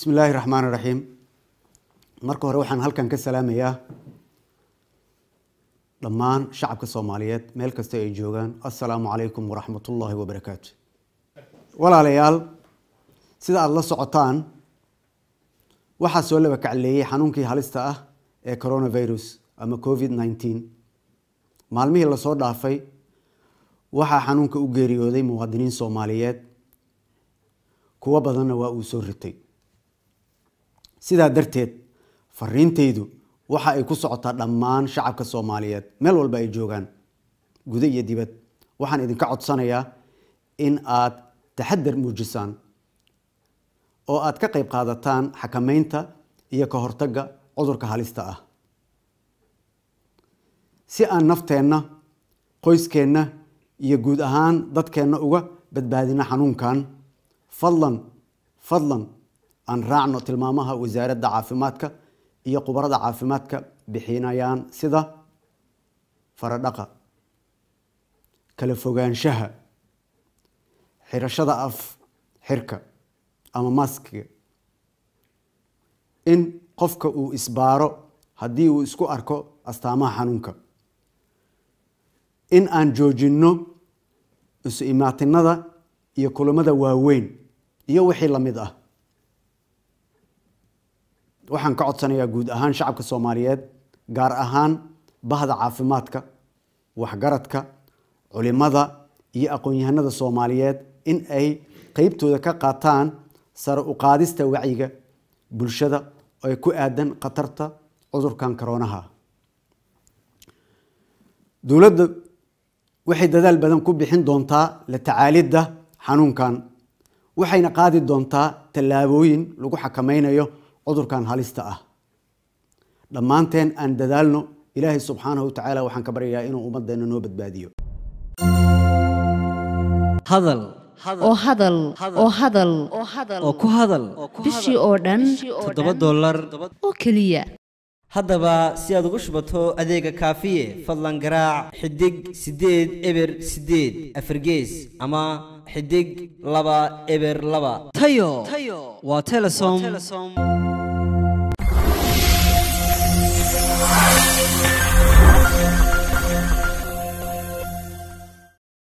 بسم الله الرحمن الرحيم. marka hore waxaan halkan ka salaamayaa dhammaan shacabka Soomaaliyeed meel kasta ay joogaan. Assalaamu alaykum wa rahmatullahi wa barakaatuh. Walaalayaal, sida aad la socotaan waxa soo laba kacleeyay xanuunkii halista ah ee coronavirus ama COVID-19. Maalmihii la soo dhaafay waxa xanuunka u geeriyooday muwaadiniin Soomaaliyeed, kuwa badanna waa uu soo ritay. sidaa darteed fariintaydu waxa ay ku socotaa dhammaan shacabka Soomaaliyeed meel walba ay joogaan, gudaha iyo dibad. waxaan idinka codsanayaa in aad taxaddar muujisaan oo aad ka qayb qaadataan xakameynta iyo ka hortagga cudurka halista ah, si aan nafteenna, qoyskeena iyo guud ahaan dadkeena uga badbaadino xanuunkan. fadlan aan raacno tilmaamaha wasaaradda caafimaadka iyo khubarada caafimaadka bixinayaan, sida faradhaqa, kala fogaanshaha, xirashada af xirka ama maskiga, in qofka uu isbaaro haddii uu isku arko astaamaha xanuunka, in aan joojinno isu imaatinada iyo kulamada waaweyn iyo wixii la mid ah. waxaan ka codsanayaa guud ahaan shacabka Soomaaliyeed, gaar ahaan bahda caafimaadka, waxgaradka, culimada iyo aqoon-yahanada Soomaaliyeed in ay qaybtooda ka qaataan sare u qaadista wacyiga bulshada oo ku aadan khatarta cudurkan koronaha. dowladda waxay dadaal badan ku bixin doontaa la tacaalidda xanuunkan, waxayna qaadi doontaa tallaabooyin lagu xakameynayo cudurkan halista ah. dhammaanteen aan dadaalno. ilaahay subxaanahu wa tacaala waxaan ka baryayaa inuu ummaddeena noo badbaadiyo. hadal oo hadal oo hadal oo ku hadal bishii oo dhan $7 oo keliya. haddaba si aad ugu shubato adeega kaafiye fadlan garaac xidig 8 eber 8 afargees ama xidig 2 eber 2. tayo waa Telesom.